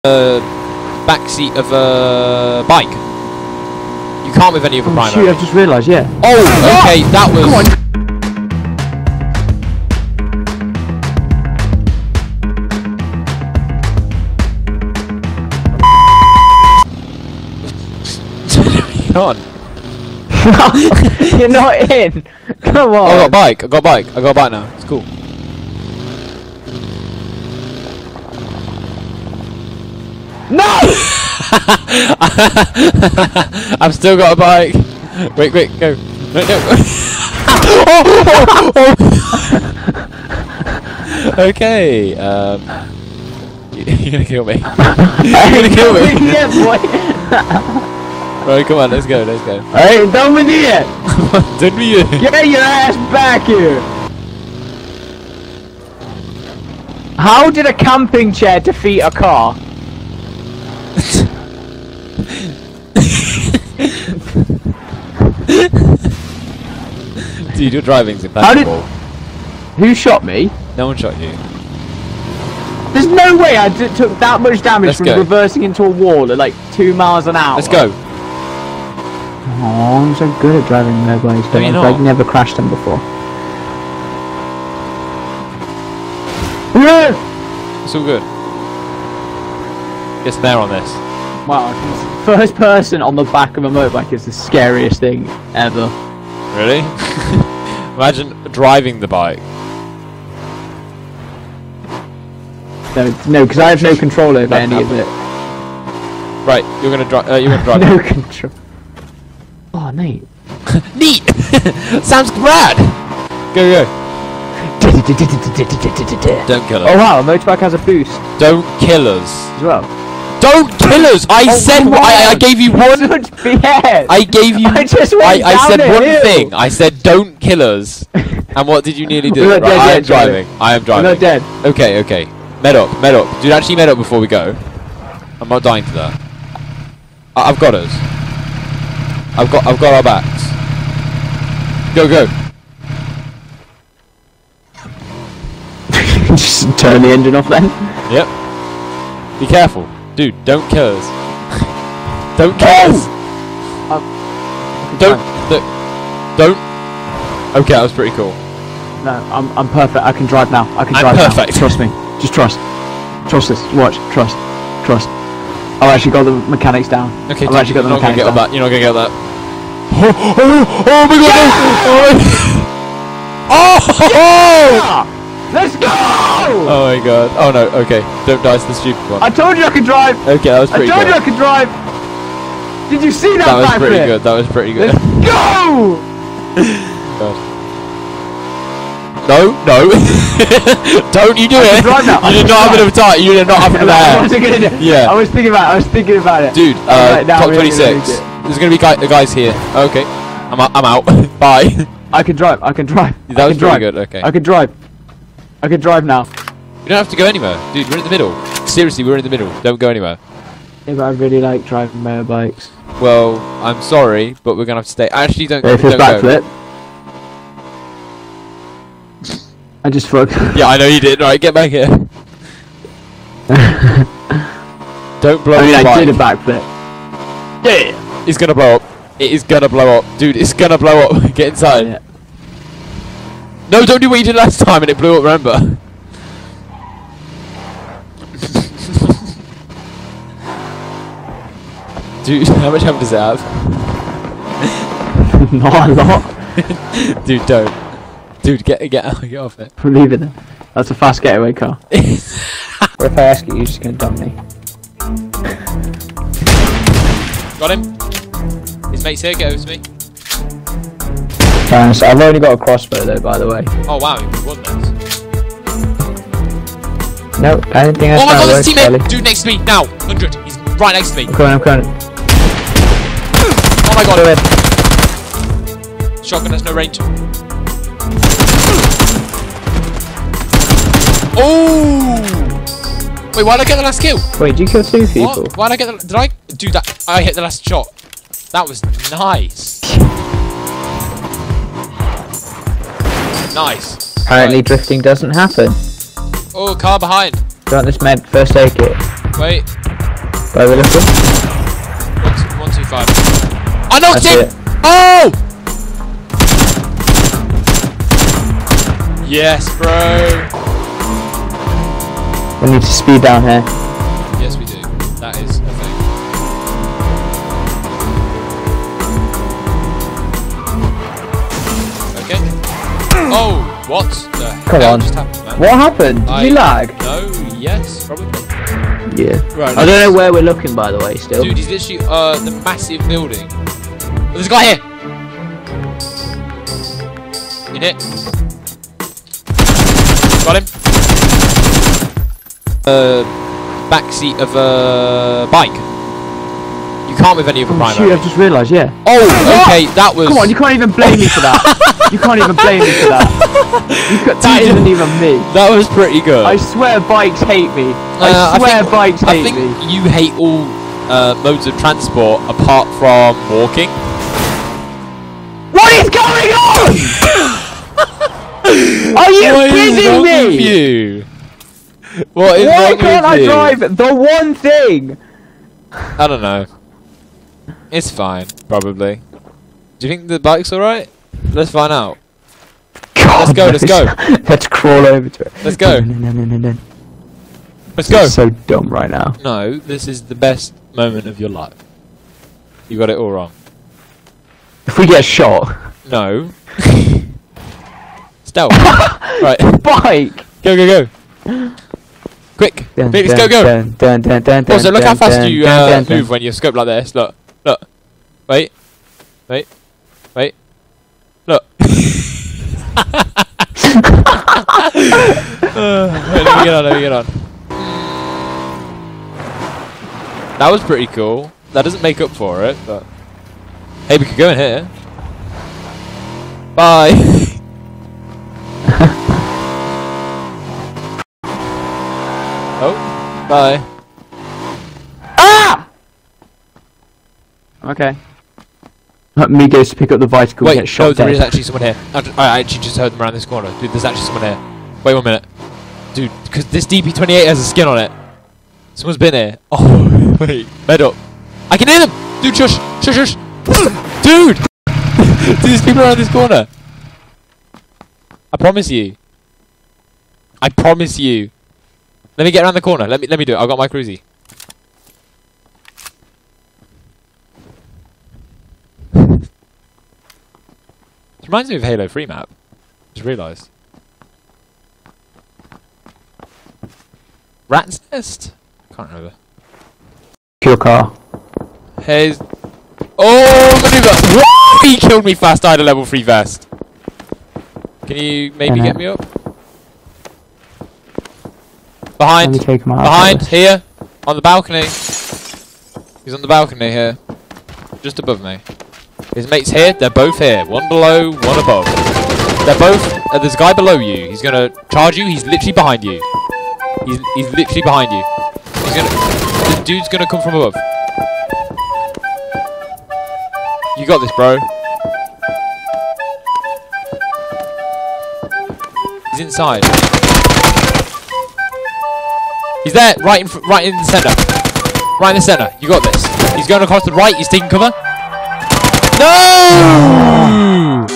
back seat of a bike. You can't with any of a primary. Shoot, I've just realised, yeah. Oh, okay, that was... Come on. Come on. You're not in. Come on. I got a bike. I got a bike. I got a bike now. It's cool. No! I've still got a bike. Wait, quick, go. No, no. Okay. You're gonna kill me. You're gonna kill me. Yeah, boy. Right, come on, let's go, let's go. Hey, don't be it. Don't be it. Get your ass back here. How did a camping chair defeat a car? Dude, your driving's impeccable. Who shot me? No one shot you. There's no way I took that much damage from reversing into a wall at like 2 miles an hour. Let's go. Oh, I'm so good at driving motorbikes, but I've never crashed them before. It's all good. Get there on this. Wow, first person on the back of a motorbike is the scariest thing ever. Really? Imagine driving the bike. No, because I have no control over any of it. Right, you're gonna drive. You're gonna drive. No control. Oh, neat. Neat. Sounds rad. Go, go. Don't kill us. Oh wow, a motorbike has a boost. Don't kill us. As well. Don't kill us! I said I gave you one. I gave you. I just went I said one hill. thing. I said don't kill us. And what did you nearly do? We're not dead I am yet, driving. I am driving. We're not dead. Okay, okay. Med up, med up. Dude, actually med up before we go. I'm not dying to that. I've got us. I've got our backs. Go, go. Just turn the engine off then. Yep. Be careful. Dude, don't kill us. Don't kill us. Don't. Okay, that was pretty cool. No, I'm perfect. I can drive now. I can I'm drive perfect. now. Trust me. Just trust. Trust this. Watch. Trust. Trust. I've actually got the mechanics down. Okay, I've actually got the mechanics down. That. You're not gonna get that. Oh my god! Yeah! Let's go! Oh my god. Oh no, okay. Don't die to the stupid one. I told you I could drive! Okay, that was pretty good. I told you I could drive! Did you see that? That was pretty good, that was pretty good. Let's go! God. No, no. Don't you do it! You did not have enough time, you did not have enough air. What was I gonna do? Yeah. I was thinking about it. Dude, right, top 26. There's gonna be guys here. Okay. I'm out. Bye. I can drive, I can drive. That was pretty good, okay. I can drive. I can drive now. You don't have to go anywhere. Dude, we're in the middle. Seriously, we're in the middle. Don't go anywhere. Yeah, but I really like driving motorbikes. Well, I'm sorry, but we're gonna have to stay. Actually, don't If it's backflip. go. I just fucked. Yeah, I know you did. Right, get back here. Don't blow up. I did a backflip. Yeah. It's gonna blow up. It is gonna blow up. Dude, it's gonna blow up. Get inside. Yeah. No, don't do what you did last time and it blew up, remember? Dude, how much ammo does it have? Not a lot. Dude, don't. Dude, get off it. We're leaving it. That's a fast getaway car. Or if I ask you, you're just gonna dump me. Got him. His mate's here, get over to me. Thanks. I've only got a crossbow though, by the way. Oh wow, he won this. No, I didn't think I Oh my god, works, this teammate! Dude, next to me, now! 100, he's right next to me. I'm coming. Oh my god. Shotgun has no range. Oh! Wait, why did I get the last kill? Wait, did you kill 2 people? What? Why did I get the... Did I... Dude, that... I hit the last shot. That was nice. Nice. Apparently drifting doesn't happen. Oh, car behind. Do you want this med first aid kit? Wait. Where are we looking? 125. I knocked him! It. Oh! Yes, bro. We need to speed down here. Yes, we do. That is a thing. Okay. Oh, what the hell just happened, man? What happened? Did you lag? No, yes, probably. Yeah. Right, I don't know where we're looking, by the way, still. Dude, he's literally the massive building. Oh, there's a guy here! In it. Got him. Backseat of a bike. You can't with any of a primary. Shoot, I've just realised, yeah. Oh, okay, that was... Come on, you can't even blame me for that. You can't even blame me for that. That isn't even me. That was pretty good. I swear bikes hate me. I swear bikes hate me. I think you hate all modes of transport apart from walking. What is going on? Are you kidding me? You? What is Why wrong can't with I you? drive the one thing? I don't know. It's fine, probably. Do you think the bike's alright? Let's find out. God, Let's go. Let's crawl over to it. Let's go. No. Let's go. So dumb right now. No, this is the best moment of your life. You got it all wrong. If we get shot. No. Stealth. Right. Bike. Go. Quick. Felix, go. Also, look how fast you move when you scope like this. Look. Wait. Look. Wait, let me get on. That was pretty cool. That doesn't make up for it, but... Hey, we could go in here. Bye. Oh, bye. Ah! Okay. Me goes to pick up the bicycle and Wait, get shot no, there dead. is actually someone here. I actually just heard them around this corner. Dude, there's actually someone here. Wait 1 minute. Dude, because this DP28 has a skin on it. Someone's been here. Oh, wait. Med up. I can hear them! Dude, shush! Dude! Dude, there's people around this corner. I promise you. Let me get around the corner. Let me do it. I've got my cruisy. It reminds me of Halo 3 map. Just realised. Rat's Nest? Can't remember. Your car. Here's... Oh, maneuver! Whoa! He killed me fast. I had a level 3 vest. Can you maybe get me up? Behind. Behind. Here. On the balcony. He's on the balcony here. Just above me. His mate's here. They're both here. One below, one above. They're both... there's a guy below you. He's gonna charge you. He's literally behind you. He's literally behind you. He's gonna... This dude's gonna come from above. You got this, bro. He's inside. He's there, right in the center. Right in the center. You got this. He's going across the right. He's taking cover. No!